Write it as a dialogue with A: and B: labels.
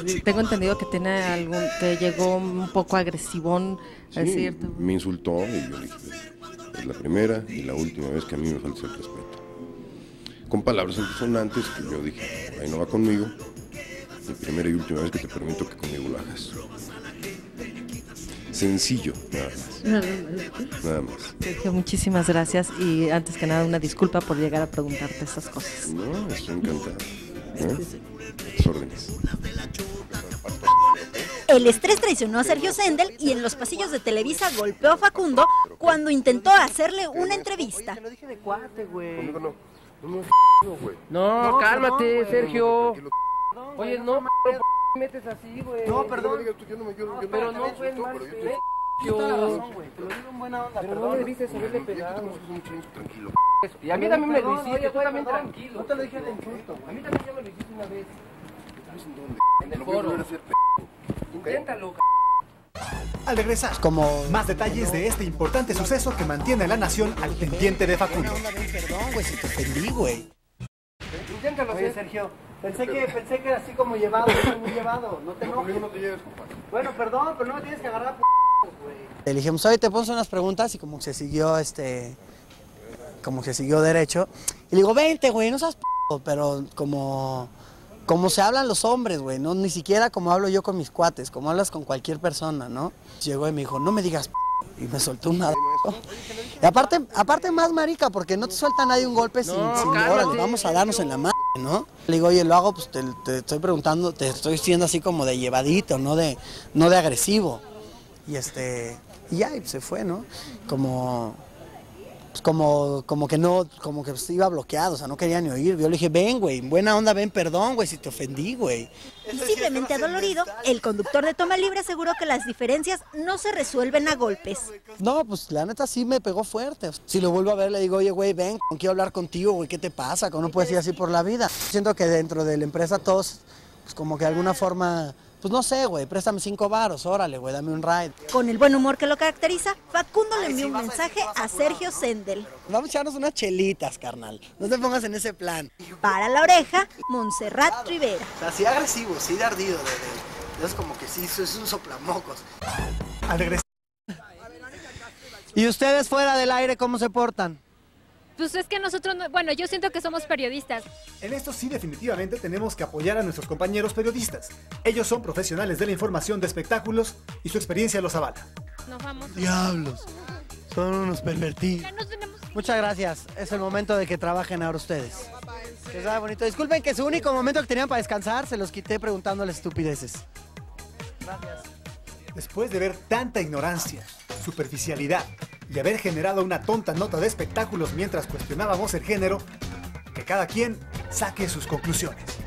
A: tengo entendido que que llegó un poco agresivón,
B: Sí,
A: es cierto.
B: me insultó y yo le dije, es la primera y la última vez que a mí me falta el respeto. Con palabras altisonantes que yo dije, ahí no va conmigo, la primera y última vez que te permito que conmigo lo hagas. Sencillo, nada más. Nada más.
A: Sergio, muchísimas gracias y antes que nada una disculpa por llegar a preguntarte estas cosas.
B: No, estoy encantado. Tus órdenes.
C: El estrés traicionó a Sergio Sendel y en los pasillos de Televisa golpeó a Facundo cuando intentó hacerle una entrevista.
D: Te lo dije de cuate, güey.
B: Conmigo no. Güey.
D: No, cálmate,
C: perdón, güey.
D: Sergio.
B: Tranquilo.
D: Oye, no, ¿por qué me metes así, güey?
C: No, perdón.
D: Pero no fue en mal fe. Tienes toda la razón, güey. Te lo digo en buena onda, pero no me debiste haberle pegado.
B: Tranquilo.
D: Y a mí también me lo hiciste, tú también
C: perdón.
D: tranquilo.
C: No te lo dije de insulto,
D: A mí también ya me lo hiciste una vez. En el
B: No voy a
D: foro.
B: volver a hacer
D: Inténtalo,
E: Al regresar, como más detalles de este importante suceso que mantiene a la nación al pendiente de Facundo.
F: Perdón, güey, si te ofendí, güey.
D: Inténtalo,
C: Oye, Sergio, pensé que era así como llevado, muy llevado. No te enojes.
B: no te lleves, compadre.
C: Bueno, perdón, pero no me tienes que agarrar güey.
F: Le dijimos, oye, te pongo unas preguntas y como que se siguió, como que siguió derecho. Y le digo, vente, güey, no seas pero como se hablan los hombres, güey, no ni siquiera como hablo yo con mis cuates, como hablas con cualquier persona, ¿no? Llegó y me dijo, no me digas y me soltó una y aparte más marica, porque no te suelta nadie un golpe sin órale, vamos a darnos en la madre, ¿no? Le digo, oye, lo hago, pues te estoy preguntando, te estoy diciendo así como de llevadito, no de agresivo. Y y ya, y se fue, ¿no? Como que no, como que iba bloqueado, o sea, no quería ni oír. Yo le dije, ven, güey, buena onda, ven, perdón, güey, si te ofendí, güey.
C: Visiblemente adolorido, el conductor de Toma Libre aseguró que las diferencias no se resuelven a golpes.
F: No, pues la neta sí me pegó fuerte. Si lo vuelvo a ver, le digo, oye, güey, ven, quiero hablar contigo, güey, ¿qué te pasa? ¿Cómo no puedes ir así por la vida? Siento que dentro de la empresa todos, pues como que de alguna forma, pues no sé, güey, préstame 5 varos, órale, güey, dame un ride.
C: Con el buen humor que lo caracteriza, Facundo le envió un mensaje a Sergio Sendel.
F: Vamos a echarnos unas chelitas, carnal. No te pongas en ese plan.
C: Para la oreja, Montserrat Rivera.
F: O sea, sí agresivo, sí de ardido, es como que sí, es un soplamocos.
E: Al regresar,
F: ¿Y ustedes fuera del aire cómo se portan?
G: Pues es que nosotros, bueno, yo siento que somos periodistas.
E: en esto sí definitivamente tenemos que apoyar a nuestros compañeros periodistas. Ellos son profesionales de la información de espectáculos y su experiencia los avala.
G: Nos vamos.
F: Diablos, son unos pervertidos.
G: Ya nos tenemos.
F: Muchas gracias, es el momento de que trabajen ahora ustedes. Que sea bonito. Disculpen que su único momento que tenían para descansar se los quité preguntándoles estupideces. Gracias.
E: Después de ver tanta ignorancia, superficialidad y haber generado una tonta nota de espectáculos mientras cuestionábamos el género, que cada quien saque sus conclusiones.